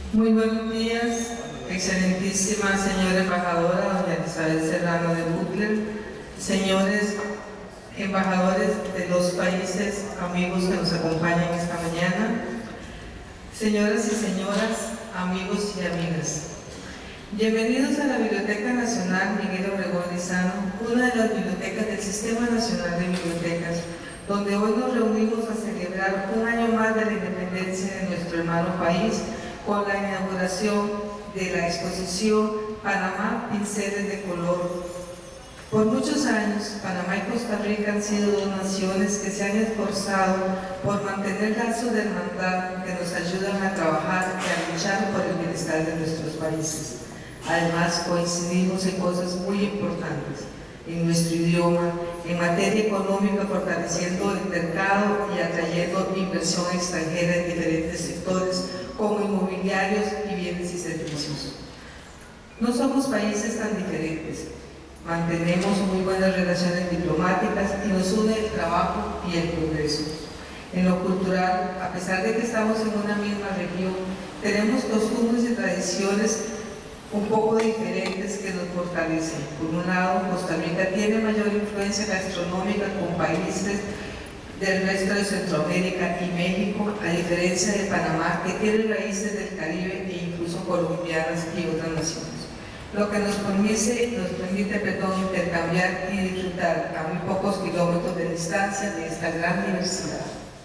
Muy buenos días, excelentísima señora embajadora, doña Elizabeth Serrano de Butler, señores embajadores de los países amigos que nos acompañan esta mañana, señoras y señoras, amigos y amigas. Bienvenidos a la Biblioteca Nacional Miguel Obregón Lizano, una de las bibliotecas del Sistema Nacional de Bibliotecas, donde hoy nos reunimos a celebrar un año más de la independencia de nuestro hermano país, con la inauguración de la exposición Panamá, Pinceles de Color. Por muchos años, Panamá y Costa Rica han sido dos naciones que se han esforzado por mantener lazos de hermandad que nos ayudan a trabajar y a luchar por el bienestar de nuestros países. Además, coincidimos en cosas muy importantes, en nuestro idioma, en materia económica, fortaleciendo el mercado y atrayendo inversión extranjera en diferentes sectores, como inmobiliarios y bienes y servicios. No somos países tan diferentes, mantenemos muy buenas relaciones diplomáticas y nos une el trabajo y el progreso. En lo cultural, a pesar de que estamos en una misma región, tenemos costumbres y tradiciones un poco diferentes que nos fortalecen. Por un lado, Costa Rica tiene mayor influencia gastronómica con países del resto de Centroamérica y México, a diferencia de Panamá, que tiene raíces del Caribe e incluso colombianas y otras naciones, lo que nos permite intercambiar y disfrutar a muy pocos kilómetros de distancia de esta gran diversidad.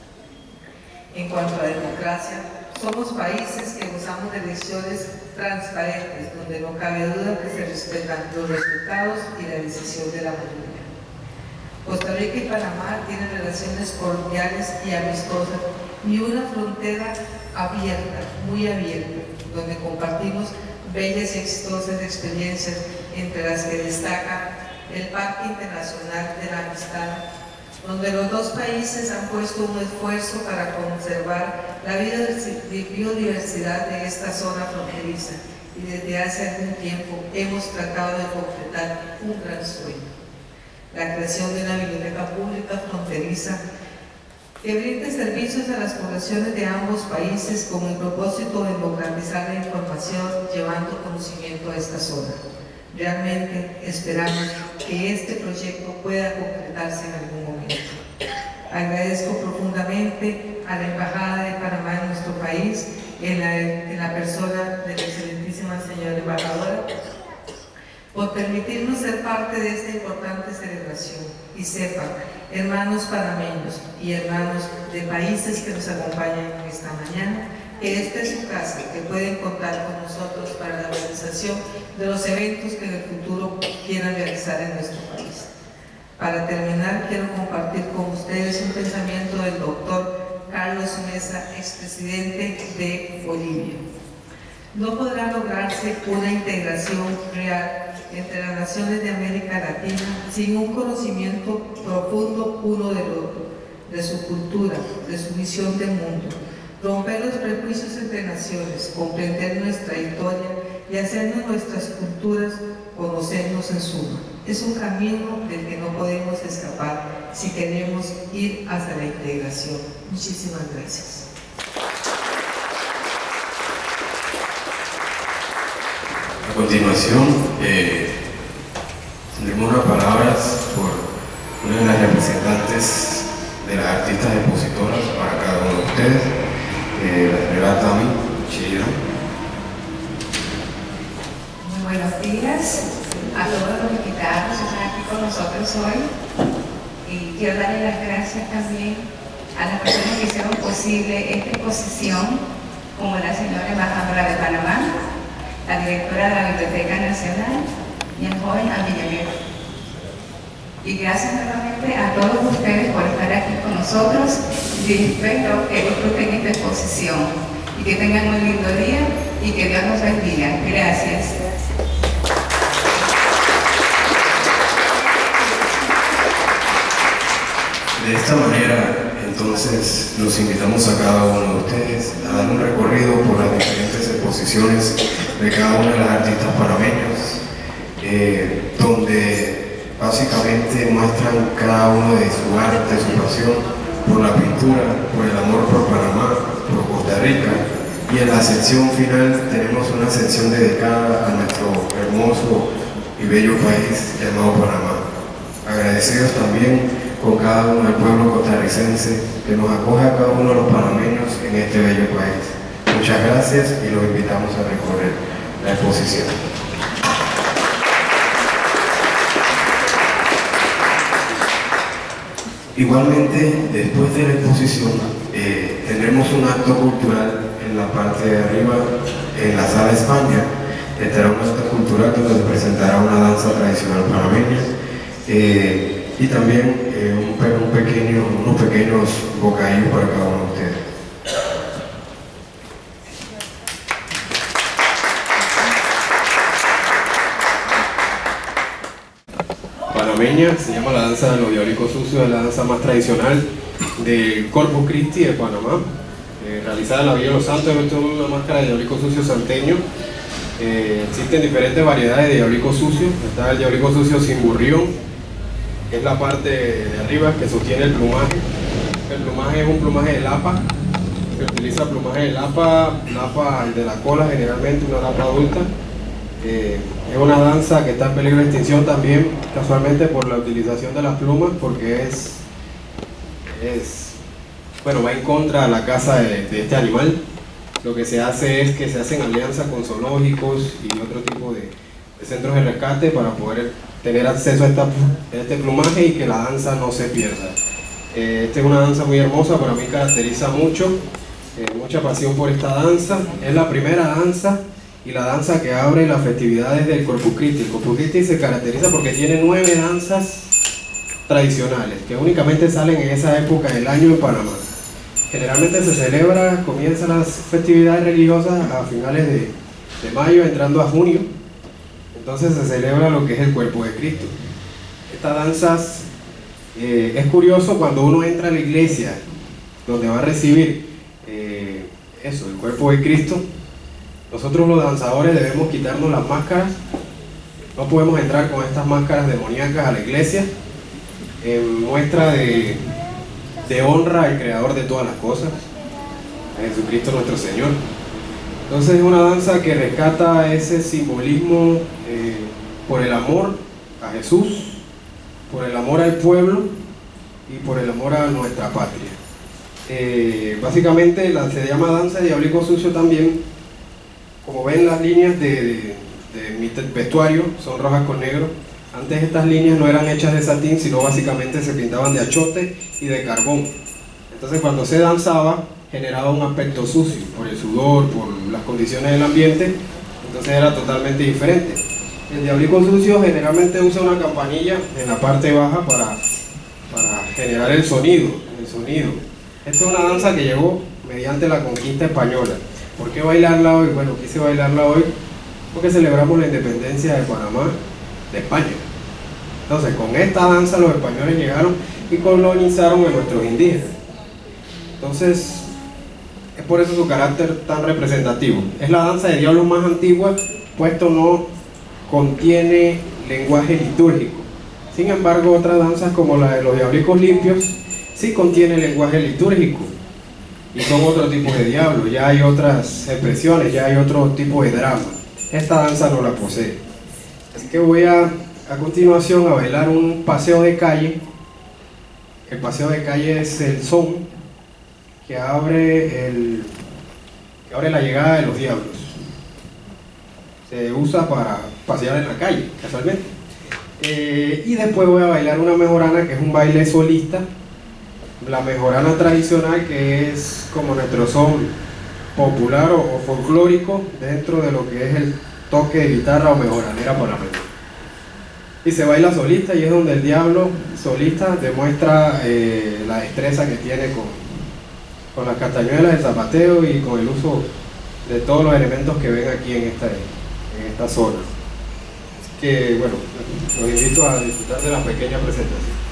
En cuanto a democracia, somos países que gozamos de elecciones transparentes, donde no cabe duda que se respetan los resultados y la decisión de la mayoría. Costa Rica y Panamá tienen relaciones cordiales y amistosas y una frontera abierta, muy abierta, donde compartimos bellas y exitosas experiencias, entre las que destaca el Parque Internacional de la Amistad, donde los dos países han puesto un esfuerzo para conservar la biodiversidad de esta zona fronteriza, y desde hace algún tiempo hemos tratado de completar un gran sueño: la creación de una biblioteca pública fronteriza que brinde servicios a las poblaciones de ambos países con el propósito de democratizar la información, llevando conocimiento a esta zona. Realmente esperamos que este proyecto pueda concretarse en algún momento. Agradezco profundamente a la Embajada de Panamá en nuestro país, en la persona de la excelentísima señora embajadora, por permitirnos ser parte de esta importante celebración. Y sepan, hermanos panameños y hermanos de países que nos acompañan esta mañana, que esta es su casa, que pueden contar con nosotros para la realización de los eventos que en el futuro quieran realizar en nuestro país. Para terminar, quiero compartir con ustedes un pensamiento del doctor Carlos Mesa, expresidente de Bolivia. No podrá lograrse una integración real entre las naciones de América Latina sin un conocimiento profundo uno del otro, de su cultura, de su visión del mundo, romper los prejuicios entre naciones, comprender nuestra historia y hacernos nuestras culturas conocernos en suma. Es un camino del que no podemos escapar si queremos ir hacia la integración. Muchísimas gracias. A continuación, tendremos unas palabras por una de las representantes de las artistas expositoras para cada uno de ustedes, la señora Tami Chirino. Muy buenos días a todos los invitados que están aquí con nosotros hoy, y quiero darle las gracias también a las personas que hicieron posible esta exposición, como la señora embajadora de Panamá, la directora de la Biblioteca Nacional y el joven Villanueva. Y gracias nuevamente a todos ustedes por estar aquí con nosotros, y espero que disfruten esta exposición y que tengan un lindo día y que Dios nos bendiga. Gracias. De esta manera, entonces, los invitamos a cada uno de ustedes a dar un recorrido por las diferentes exposiciones de cada uno de los artistas panameños, donde básicamente muestran cada uno de su arte, su pasión por la pintura, por el amor por Panamá, por Costa Rica y en la sección final tenemos una sección dedicada a nuestro hermoso y bello país llamado Panamá. Agradecidos también con cada uno del pueblo costarricense que nos acoge a cada uno de los panameños en este bello país. Muchas gracias y los invitamos a recorrer la exposición. Igualmente, después de la exposición, tendremos un acto cultural en la parte de arriba, en la sala España. Estará un acto cultural donde se presentará una danza tradicional panameña y también unos pequeños bocadillos para cada uno de ustedes. Panameña, se llama la danza de los diablicos sucios, es la danza más tradicional del Corpus Christi de Panamá, realizada en la Villa de los Santos. Esto es una máscara de diablico sucio santeño. Existen diferentes variedades de diablico sucio. Está el diablico sucio sin burrión, que es la parte de arriba que sostiene el plumaje. El plumaje es un plumaje de lapa, se utiliza plumaje de lapa de la cola, generalmente una lapa adulta. Es una danza que está en peligro de extinción también, casualmente por la utilización de las plumas, porque bueno, va en contra de la caza de este animal. Lo que se hace es que se hacen alianzas con zoológicos y otro tipo de centros de rescate para poder tener acceso a este plumaje y que la danza no se pierda. Esta es una danza muy hermosa, para mí caracteriza mucho, mucha pasión por esta danza. Es la primera danza y la danza que abre las festividades del Corpus Christi. El Corpus Christi se caracteriza porque tiene 9 danzas tradicionales que únicamente salen en esa época del año en Panamá. Generalmente se celebra, comienzan las festividades religiosas a finales de mayo, entrando a junio. Entonces se celebra lo que es el Cuerpo de Cristo. Estas danzas, es curioso cuando uno entra a la iglesia donde va a recibir el Cuerpo de Cristo. Nosotros los danzadores debemos quitarnos las máscaras. No podemos entrar con estas máscaras demoníacas a la iglesia en muestra de honra al Creador de todas las cosas, a Jesucristo nuestro Señor. Entonces es una danza que rescata ese simbolismo por el amor a Jesús, por el amor al pueblo y por el amor a nuestra patria. Básicamente se llama danza de diablico sucio también. Como ven, las líneas de mi vestuario son rojas con negro. Antes estas líneas no eran hechas de satín, sino básicamente se pintaban de achote y de carbón. Entonces cuando se danzaba generaba un aspecto sucio por el sudor, por las condiciones del ambiente, entonces era totalmente diferente. El diablico sucio generalmente usa una campanilla en la parte baja para generar el sonido. Esta es una danza que llegó mediante la conquista española. ¿Por qué bailarla hoy? Bueno, quise bailarla hoy porque celebramos la independencia de Panamá de España. Entonces con esta danza los españoles llegaron y colonizaron a nuestros indígenas. Entonces es por eso su carácter tan representativo. Es la danza de diablos más antigua, puesto no contiene lenguaje litúrgico. Sin embargo, otras danzas como la de los diablicos limpios sí contiene lenguaje litúrgico y son otro tipo de diablos, ya hay otras expresiones, ya hay otro tipo de drama. Esta danza no la posee. Así que voy a continuación a bailar un paseo de calle. El paseo de calle es el son que abre la llegada de los diablos. Se usa para pasear en la calle, casualmente. Y después voy a bailar una mejorana, que es un baile solista. La mejorana tradicional, que es como nuestro son popular o folclórico dentro de lo que es el toque de guitarra o mejoranera panameña. Y se baila solista, y es donde el diablo solista demuestra la destreza que tiene con las castañuelas, el zapateo y con el uso de todos los elementos que ven aquí en esta zona. Así que bueno, los invito a disfrutar de la pequeña presentación.